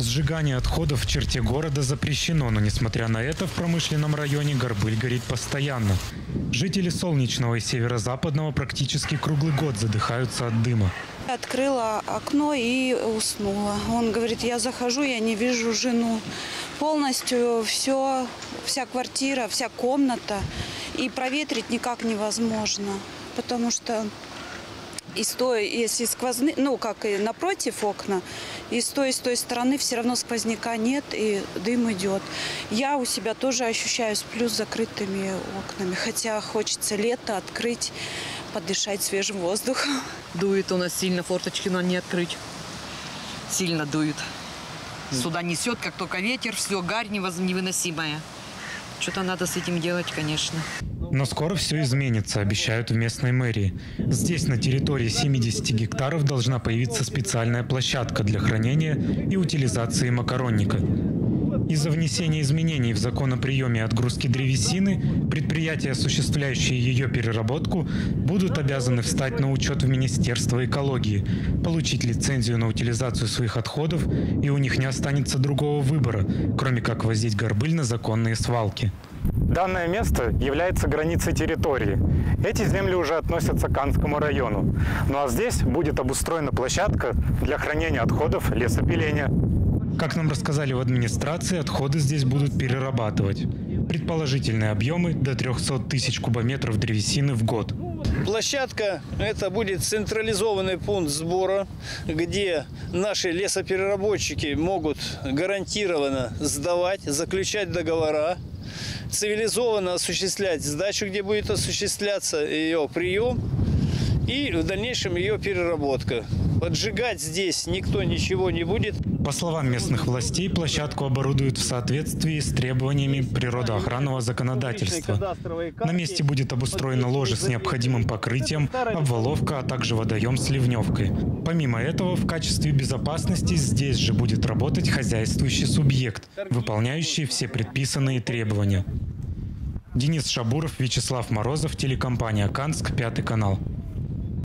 Сжигание отходов в черте города запрещено, но несмотря на это, в промышленном районе Горбыль горит постоянно. Жители Солнечного и Северо-Западного практически круглый год задыхаются от дыма. Открыла окно и уснула. Он говорит, я захожу, я не вижу жену. Полностью вся квартира, вся комната. И проветрить никак невозможно, потому что если сквозные, как и напротив окна, и с той стороны все равно сквозняка нет, и дым идет. Я у себя тоже ощущаю, сплю с закрытыми окнами, хотя хочется лето открыть, подышать свежим воздухом. Дует у нас сильно, форточки надо не открыть. Сильно дует. Сюда несет, как только ветер, все, гарь невыносимая. Что-то надо с этим делать, конечно. Но скоро все изменится, обещают в местной мэрии. Здесь, на территории 70 гектаров, должна появиться специальная площадка для хранения и утилизации макаронника. Из-за внесения изменений в закон о приеме и отгрузке древесины предприятия, осуществляющие ее переработку, будут обязаны встать на учет в Министерство экологии, получить лицензию на утилизацию своих отходов, и у них не останется другого выбора, кроме как возить горбыль на законные свалки. Данное место является границей территории. Эти земли уже относятся к Канскому району. Ну а здесь будет обустроена площадка для хранения отходов лесопиления. Как нам рассказали в администрации, отходы здесь будут перерабатывать. Предположительные объемы до 300 тысяч кубометров древесины в год. Площадка – это будет централизованный пункт сбора, где наши лесопереработчики могут гарантированно сдавать, заключать договора, цивилизованно осуществлять сдачу, где будет осуществляться ее прием и в дальнейшем ее переработка. Поджигать здесь никто ничего не будет. По словам местных властей, площадку оборудуют в соответствии с требованиями природоохранного законодательства. На месте будет обустроено ложе с необходимым покрытием, обваловка, а также водоем с ливневкой. Помимо этого, в качестве безопасности здесь же будет работать хозяйствующий субъект, выполняющий все предписанные требования. Денис Шабуров, Вячеслав Морозов, телекомпания «Канск», 5 канал.